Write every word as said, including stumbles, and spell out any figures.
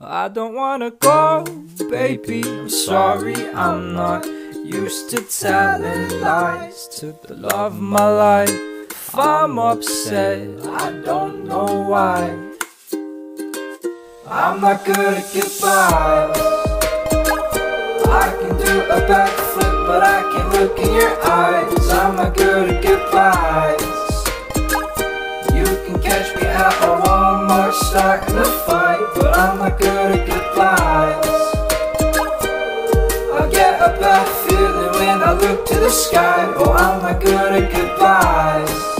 I don't wanna go, baby, I'm sorry, I'm not used to telling lies to the love of my life. If I'm upset, I don't know why. I'm not good at goodbyes. I can do a backflip, but I can't look in your eyes. I'm not good at goodbyes. You can catch me at a Walmart starting a fight, but I'm not good at goodbyes. I get a bad feeling when I look to the sky. Oh, I'm not good at goodbyes.